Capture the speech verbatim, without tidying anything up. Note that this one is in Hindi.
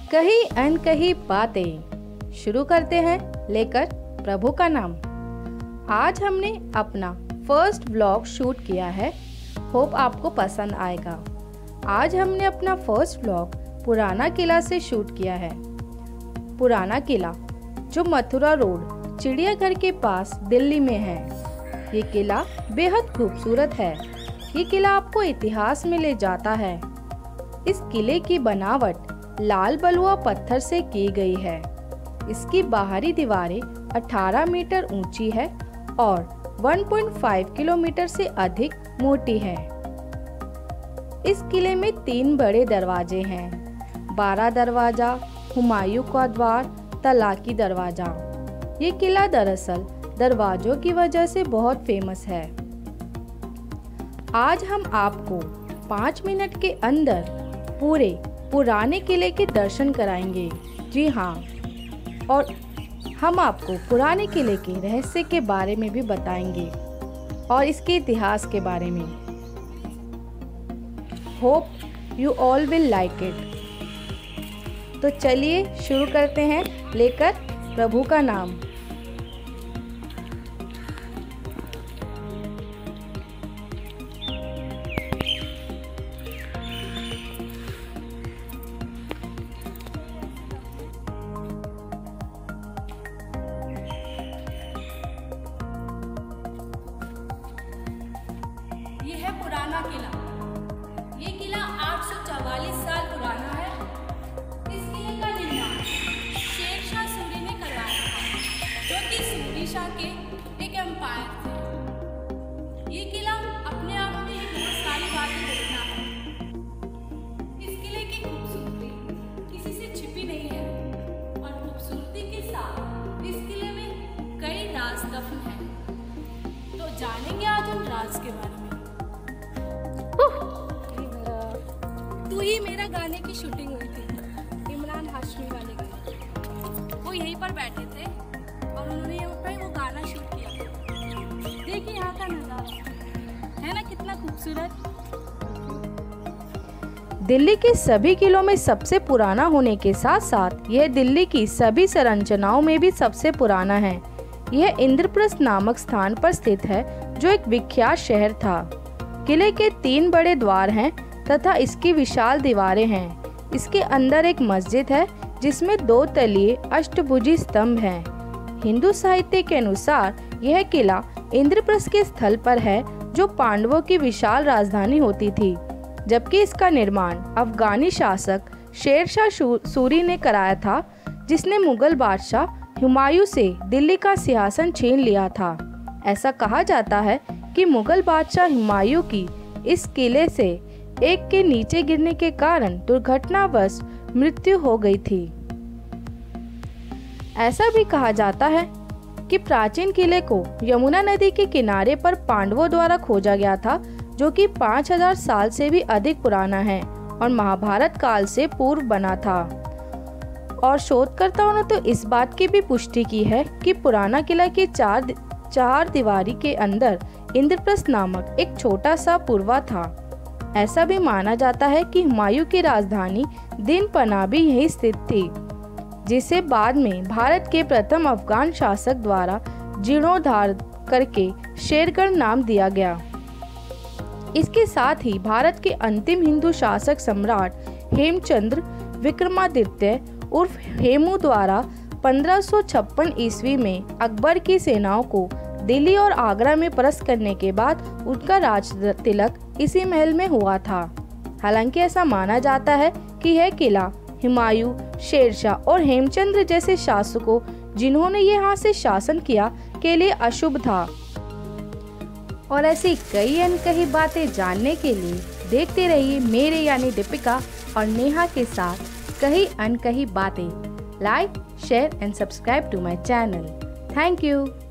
कही अनकही बातें शुरू करते हैं लेकर प्रभु का नाम। आज हमने अपना फर्स्ट व्लॉग शूट किया है, होप आपको पसंद आएगा। आज हमने अपना फर्स्ट व्लॉग पुराना किला से शूट किया है। पुराना किला जो मथुरा रोड चिड़ियाघर के पास दिल्ली में है। ये किला बेहद खूबसूरत है। ये किला आपको इतिहास में ले जाता है। इस किले की बनावट लाल बलुआ पत्थर से की गई है। इसकी बाहरी दीवारें अठारह मीटर ऊंची है और एक पॉइंट पाँच किलोमीटर से अधिक मोटी है। इस किले में तीन बड़े दरवाजे हैं, बारह दरवाजा, हुमायूं का द्वार, तलाकी दरवाजा। ये किला दरअसल दरवाजों की वजह से बहुत फेमस है। आज हम आपको पाँच मिनट के अंदर पूरे पुराने किले के दर्शन कराएंगे। जी हाँ, और हम आपको पुराने किले के रहस्य के बारे में भी बताएंगे और इसके इतिहास के बारे में। Hope you all will like it. तो चलिए शुरू करते हैं लेकर प्रभु का नाम। ये है पुराना किला। ये किला आठ सौ चवालीस साल पुराना है। इस किले का निर्माण शेरशाह सूरी ने करवाया था, जो कि सूरी शाह के एक एम्पायर थे। ये किला अपने आप में ही बहुत सारी बातें बोलता है। इस किले की खूबसूरती किसी से छिपी नहीं है और खूबसूरती के साथ इस किले में कई राज दफन हैं। तो जानेंगे आज उन राज के बारे में। तू ही मेरा गाने की शूटिंग हुई थी, इमरान हाशमी वाले गाने। वो यहीं पर बैठे थे और उन्होंने यहाँ पर वो गाना शूट किया। देखिए यहाँ का नज़ारा है ना, कितना खूबसूरत। दिल्ली के सभी किलों में सबसे पुराना होने के साथ साथ यह दिल्ली की सभी संरचनाओं में भी सबसे पुराना है। यह इंद्रप्रस्थ नामक स्थान पर स्थित है, जो एक विख्यात शहर था। किले के तीन बड़े द्वार हैं तथा इसकी विशाल दीवारें हैं। इसके अंदर एक मस्जिद है जिसमें दो तलीय अष्टभुजी स्तंभ हैं। हिंदू साहित्य के अनुसार यह किला इंद्रप्रस्थ के स्थल पर है, जो पांडवों की विशाल राजधानी होती थी, जबकि इसका निर्माण अफगानी शासक शेरशाह सूरी ने कराया था, जिसने मुगल बादशाह हुमायूं से दिल्ली का सिंहासन छीन लिया था। ऐसा कहा जाता है कि मुगल बादशाह हुमायूं की इस किले से एक के नीचे गिरने के कारण दुर्घटनावश मृत्यु हो गई थी। ऐसा भी कहा जाता है कि प्राचीन किले को यमुना नदी के किनारे पर पांडवों द्वारा खोजा गया था, जो कि पाँच हज़ार साल से भी अधिक पुराना है और महाभारत काल से पूर्व बना था। और शोधकर्ताओं ने तो इस बात की भी पुष्टि की है कि पुराना किला के चार चार दीवारी के अंदर इंद्रप्रस्थ नामक एक छोटा सा पुरवा था। ऐसा भी माना जाता है कि हुमायूं की राजधानी दिनपना भी यहीं स्थित थी, जिसे बाद में भारत के प्रथम अफगान शासक द्वारा जीर्णोद्धार करके शेरगढ़ नाम दिया गया। इसके साथ ही भारत के अंतिम हिंदू शासक सम्राट हेमचंद्र विक्रमादित्य उर्फ हेमू द्वारा पंद्रह सौ छप्पन ईस्वी में अकबर की सेनाओं को दिल्ली और आगरा में परास्त करने के बाद उनका राज तिलक इसी महल में हुआ था। हालांकि ऐसा माना जाता है कि यह किला हुमायूं, शेरशाह और हेमचंद्र जैसे शासकों, जिन्होंने यहाँ से शासन किया, के लिए अशुभ था। और ऐसी कई अनकही बातें जानने के लिए देखते रहिए मेरे यानी दीपिका और नेहा के साथ कही अनकही बातें। Like, share and subscribe to my channel. Thank you.